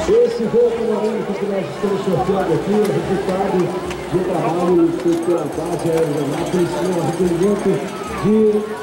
Esse voo panorâmico que nós estamos sorteando aqui, o resultado do trabalho feito pela base aeronáutica, um requerimento de